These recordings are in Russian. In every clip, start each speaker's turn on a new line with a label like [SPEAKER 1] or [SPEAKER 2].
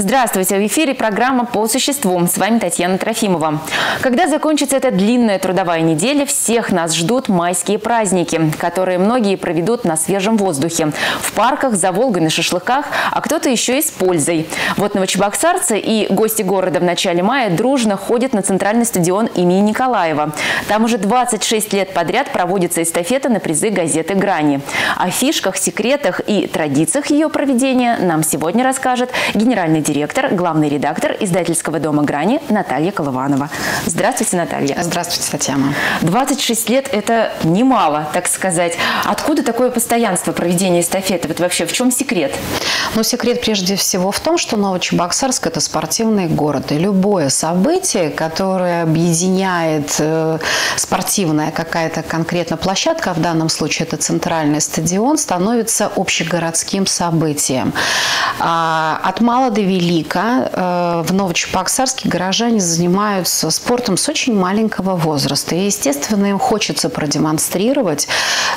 [SPEAKER 1] Здравствуйте! В эфире программа «По существу». С вами Татьяна Трофимова. Когда закончится эта длинная трудовая неделя, всех нас ждут майские праздники, которые многие проведут на свежем воздухе. В парках, за Волгой, на шашлыках, а кто-то еще и с пользой. Вот новочебоксарцы и гости города в начале мая дружно ходят на центральный стадион имени Николаева. Там уже 26 лет подряд проводится эстафета на призы газеты «Грани». О фишках, секретах и традициях ее проведения нам сегодня расскажет генеральный директор, главный редактор издательского дома «Грани» Наталья Колыванова. Здравствуйте, Наталья.
[SPEAKER 2] Здравствуйте, Татьяна.
[SPEAKER 1] 26 лет – это немало, так сказать. Откуда такое постоянство проведения эстафеты? Вот вообще в чем секрет?
[SPEAKER 2] Ну, секрет прежде всего в том, что Новочебоксарск – это спортивный город. И любое событие, которое объединяет спортивная какая-то конкретно площадка, в данном случае это центральный стадион, становится общегородским событием. От мала до велика в Новочебоксарске горожане занимаются спортом с очень маленького возраста. И, естественно, им хочется продемонстрировать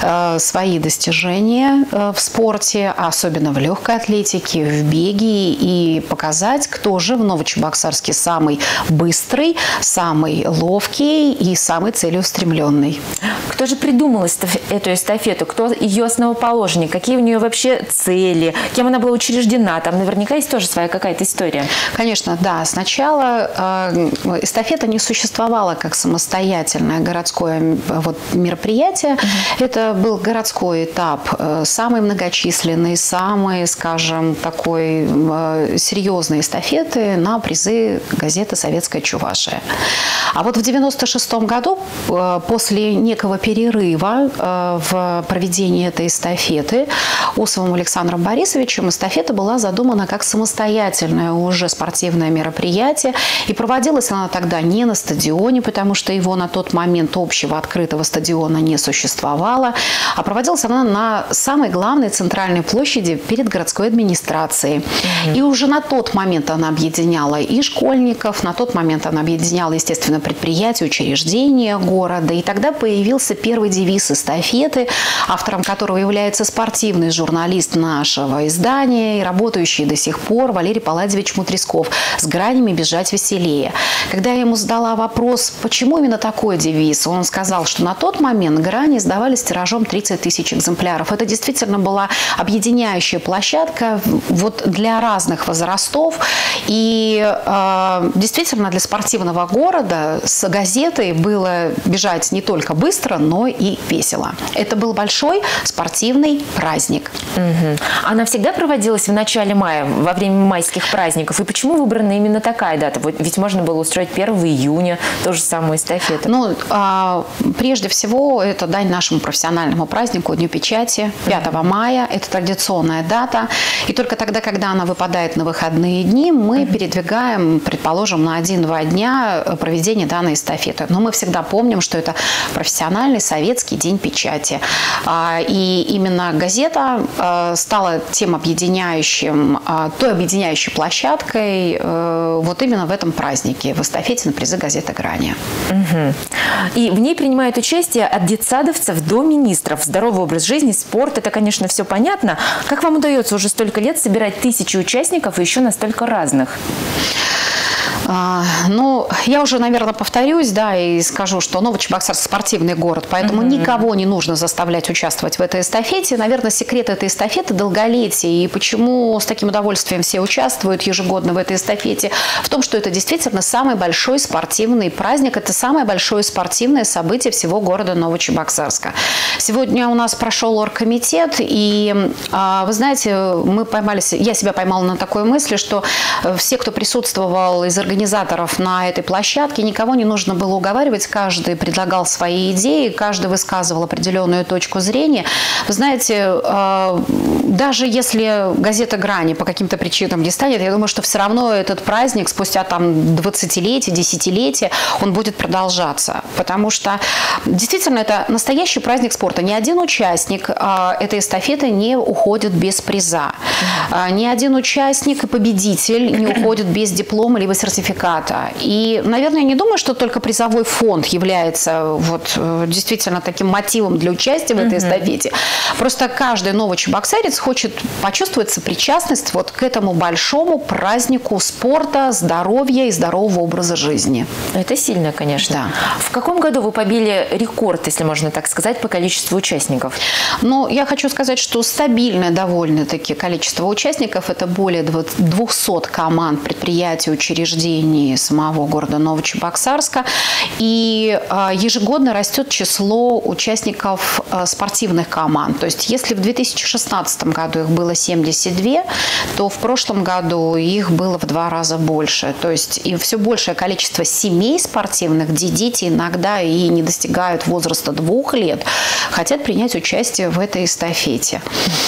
[SPEAKER 2] свои достижения в спорте, особенно в легкой атлетике, в беге, и показать, кто же в Новочебоксарске самый быстрый, самый ловкий и самый целеустремленный.
[SPEAKER 1] Кто же придумал эту эстафету? Кто ее основоположник? Какие у нее вообще цели? Кем она была учреждена? Там наверняка есть тоже своя какая-то история.
[SPEAKER 2] Конечно, да. Сначала эстафета не существовала как самостоятельное городское мероприятие. Это был городской этап, самый многочисленный, самый, скажем, такой серьезной эстафеты на призы газеты «Советская Чувашия». А вот в 1996 году, после некого перерыва в проведении этой эстафеты, Усовым Александром Борисовичем эстафета была задумана как самостоятельное уже спортивное мероприятие. И проводилась она тогда не на стадионе, потому что его на тот момент общего открытого стадиона не существовало, а проводилась она на самой главной центральной площади перед городской администрацией. И уже на тот момент она объединяла и школьников, на тот момент она объединяла, естественно, предприятия, учреждения города. И тогда появился первый девиз эстафеты, автором которого является спортивный журналист нашего издания и работающий до сих пор Валерий Палладьевич Мутресков «С гранями бежать веселее». Когда я ему задала вопрос, почему именно такой девиз, он сказал, что на тот момент «Грани» издавались тиражом 30 тысяч экземпляров. Это действительно была объединяющая площадка для разных возрастов. И действительно для спортивного города с газетой было бежать не только быстро, но и весело. Это был большой спортивный праздник.
[SPEAKER 1] Она всегда проводилась в начале мая, во время майских праздников. И почему выбрана именно такая дата? Ведь можно было устроить 1 июня, ту же самую эстафету.
[SPEAKER 2] Ну, прежде всего, это дань нашему профессиональному празднику, Дню печати, 5 мая. Это традиционная дата. И только тогда, когда она выпадает на выходные дни, мы передвигаем, предположим, на 1-2 дня проведение данной эстафеты. Но мы всегда помним, что это профессиональный советский День печати. И именно газета стала тем объединяющим, той объединяющей площадкой вот именно в этом празднике, в эстафете на призы газеты «Грани».
[SPEAKER 1] И в ней принимают участие от детсадовцев до министров. Здоровый образ жизни, спорт – это, конечно, все понятно. Как вам удается уже столько лет собирать 1000 участников и еще настолько разных?
[SPEAKER 2] Ну, я уже, наверное, повторюсь, да, и скажу, что Новочебоксарск – спортивный город, поэтому никого не нужно заставлять участвовать в этой эстафете. Наверное, секрет этой эстафеты – долголетие. И почему с таким удовольствием все участвуют ежегодно в этой эстафете? В том, что это действительно самый большой спортивный праздник, это самое большое спортивное событие всего города Новочебоксарска. Сегодня у нас прошел оргкомитет, и, вы знаете, я себя поймала на такой мысли, что все, кто присутствовал из организаторов на этой площадке, никого не нужно было уговаривать, каждый предлагал свои идеи, каждый высказывал определенную точку зрения. Вы знаете, даже если газета «Грани» по каким-то причинам не станет, я думаю, что все равно этот праздник спустя 20-летия, десятилетия, он будет продолжаться. Потому что действительно это настоящий праздник спорта. Ни один участник этой эстафеты не уходит без приза. Ни один участник и победитель не уходит без диплома либо сертификата сертификата. И, наверное, я не думаю, что только призовой фонд является вот действительно таким мотивом для участия в этой эстафете. Просто каждый новочебоксарец хочет почувствовать сопричастность вот к этому большому празднику спорта, здоровья и здорового образа жизни.
[SPEAKER 1] Это сильно, конечно.
[SPEAKER 2] Да.
[SPEAKER 1] В каком году вы побили рекорд, если можно так сказать, по количеству участников?
[SPEAKER 2] Ну, я хочу сказать, что стабильное довольно-таки количество участников – это более 200 команд, предприятий, учреждений самого города Новочебоксарска. И ежегодно растет число участников спортивных команд. То есть, если в 2016 году их было 72, то в прошлом году их было в 2 раза больше. То есть, и все большее количество семей спортивных, где дети иногда и не достигают возраста 2 лет, хотят принять участие в этой эстафете.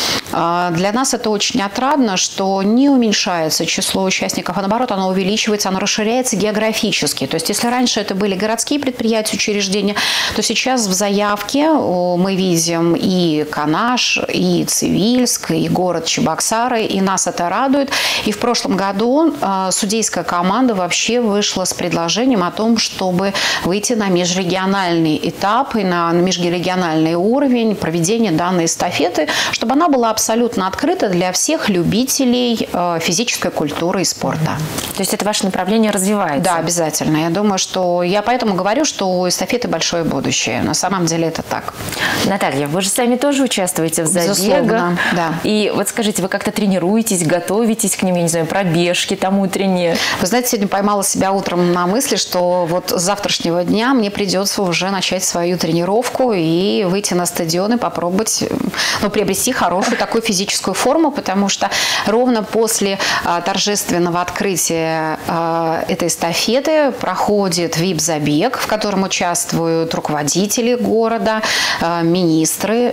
[SPEAKER 2] Для нас это очень отрадно, что не уменьшается число участников, а наоборот, оно увеличивается, оно расширяется географически. То есть, если раньше это были городские предприятия, учреждения, то сейчас в заявке мы видим и Канаш, и Цивильск, и город Чебоксары, и нас это радует. И в прошлом году судейская команда вообще вышла с предложением о том, чтобы выйти на межрегиональный этап и на межрегиональный уровень проведения данной эстафеты, чтобы она была абсолютно открыта для всех любителей физической культуры и спорта.
[SPEAKER 1] То есть это ваше направление развивается?
[SPEAKER 2] Да, обязательно. Я думаю, что я поэтому говорю, что у эстафеты большое будущее. На самом деле это так.
[SPEAKER 1] Наталья, вы же сами тоже участвуете в забегах.
[SPEAKER 2] Безусловно, да.
[SPEAKER 1] И вот скажите, вы как-то тренируетесь, готовитесь к ним, я не знаю, пробежки там утренние?
[SPEAKER 2] Вы знаете, сегодня поймала себя утром на мысли, что вот с завтрашнего дня мне придется уже начать свою тренировку и выйти на стадион и попробовать, приобрести хорошую такую физическую форму, потому что ровно после торжественного открытия этой эстафеты проходит VIP-забег, в котором участвуют руководители города, министры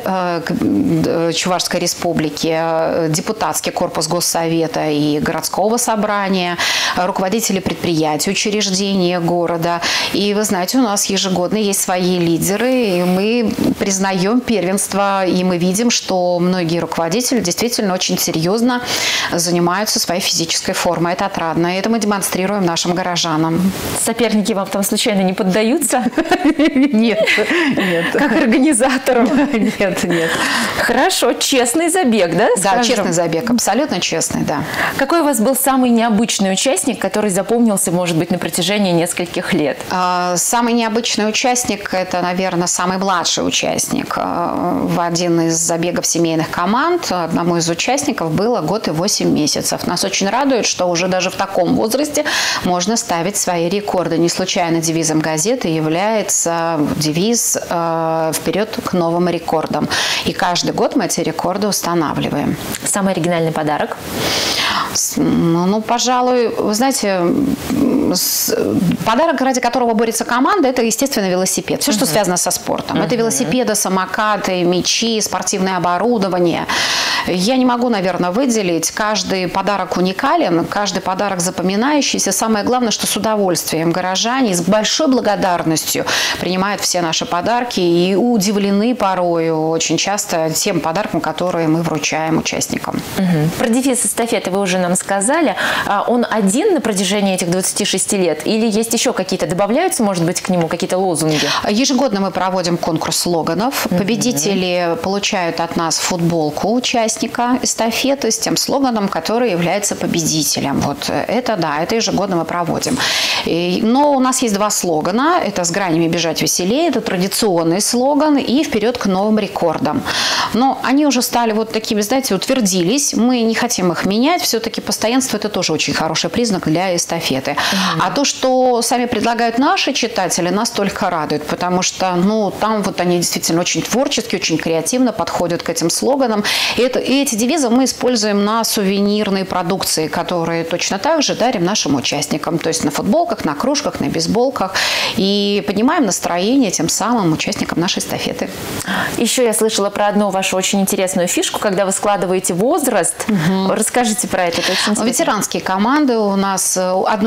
[SPEAKER 2] Чувашской республики, депутатский корпус Госсовета и городского собрания, руководители предприятий, учреждений города. И вы знаете, у нас ежегодно есть свои лидеры, и мы признаем первенство, и мы видим, что многие руководители действительно очень серьезно занимаются своей физической формой. Это отрадно, и это мы демонстрируем нашим горожанам.
[SPEAKER 1] Соперники вам там случайно не поддаются?
[SPEAKER 2] Нет, нет.
[SPEAKER 1] Как организаторам?
[SPEAKER 2] Нет, нет.
[SPEAKER 1] Хорошо, честный забег, да?
[SPEAKER 2] Да, честный забег, абсолютно честный, да.
[SPEAKER 1] Какой у вас был самый необычный участник, который запомнился, может быть, на протяжении нескольких лет?
[SPEAKER 2] Самый необычный участник – это, наверное, самый младший участник. В один из забегов семейных команд одному из участников было 1 год и 8 месяцев. Нас очень радует, что уже даже в таком возрасте можно ставить свои рекорды. Не случайно девизом газеты является девиз «Вперед к новым рекордам». И каждый год мы эти рекорды устанавливаем.
[SPEAKER 1] Самый оригинальный подарок?
[SPEAKER 2] Пожалуй, вы знаете, подарок, ради которого борется команда, это, естественно, велосипед. Все, что связано со спортом. Это велосипеды, самокаты, мячи, спортивное оборудование. Я не могу, наверное, выделить. Каждый подарок уникален, каждый подарок запоминающийся. Самое главное, что с удовольствием горожане, с большой благодарностью принимают все наши подарки и удивлены порою очень часто тем подарком, которые мы вручаем участникам.
[SPEAKER 1] Про девиз эстафеты вы уже нам сказали. Он один на протяжении этих 26 лет? Или есть еще какие-то, добавляются, может быть, к нему какие-то лозунги? Ежегодно
[SPEAKER 2] мы проводим конкурс слоганов. Победители получают от нас футболку участника эстафеты с тем слоганом, который является победителем. Вот это, да, это ежегодно мы проводим. Но у нас есть 2 слогана. Это «С гранями бежать веселее». Это традиционный слоган. И «Вперед к новым рекордам». Но они уже стали вот такими, знаете, утвердились. Мы не хотим их менять. Все-таки постоянство – это тоже очень хороший признак для эстафеты. А то, что сами предлагают наши читатели, нас только радует, потому что, там вот они действительно очень творчески, очень креативно подходят к этим слоганам. И эти девизы мы используем на сувенирной продукции, которые точно так же дарим нашим участникам. То есть на футболках, на кружках, на бейсболках. И поднимаем настроение тем самым участникам нашей эстафеты.
[SPEAKER 1] Еще я слышала про одну вашу очень интересную фишку, когда вы складываете возраст. Расскажите про это. Это очень интересно.
[SPEAKER 2] Ветеранские команды у нас, одно из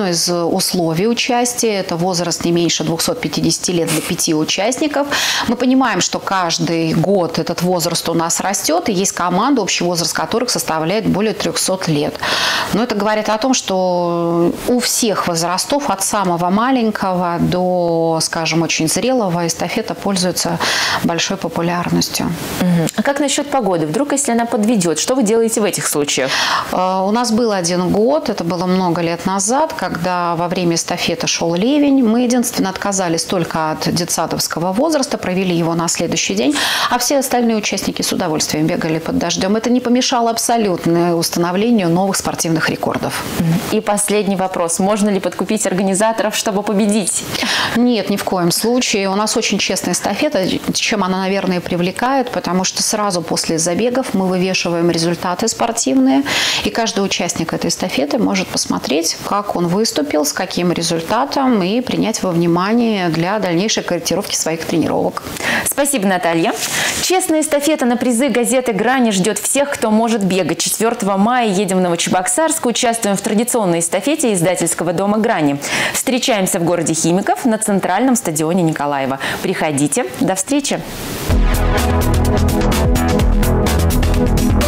[SPEAKER 2] условий участия. Это возраст не меньше 250 лет для 5 участников. Мы понимаем, что каждый год этот возраст у нас растет, и есть команды, общий возраст которых составляет более 300 лет. Но это говорит о том, что у всех возрастов, от самого маленького до, скажем, очень зрелого, эстафета пользуется большой популярностью.
[SPEAKER 1] А как насчет погоды? Вдруг, если она подведет, что вы делаете в этих случаях?
[SPEAKER 2] У нас был один год, это было много лет назад, когда во время эстафеты шел ливень. Мы единственно отказались только от детсадовского возраста, провели его на следующий день, а все остальные участники с удовольствием бегали под дождем. Это не помешало абсолютно установлению новых спортивных рекордов.
[SPEAKER 1] И последний вопрос. Можно ли подкупить организаторов, чтобы победить?
[SPEAKER 2] Нет, ни в коем случае. У нас очень честная эстафета, чем она, наверное, привлекает, потому что сразу после забегов мы вывешиваем результаты спортивные, и каждый участник этой эстафеты может посмотреть, как он выступил, с каким результатом, и принять во внимание для дальнейшей корректировки своих тренировок.
[SPEAKER 1] Спасибо, Наталья. Честная эстафета на призы газеты «Грани» ждет всех, кто может бегать. 4 мая едем в Новочебоксарск, участвуем в традиционной эстафете издательского дома «Грани». Встречаемся в городе Химиков на центральном стадионе Николаева. Приходите. До встречи.